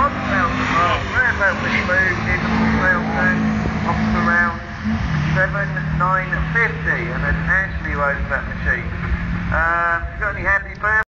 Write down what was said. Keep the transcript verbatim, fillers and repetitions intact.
on about tomorrow. We're about with food, in the Milton, off to around seven, nine fifty, and then Ashley rode that machine. Uh, you got any happy birthday?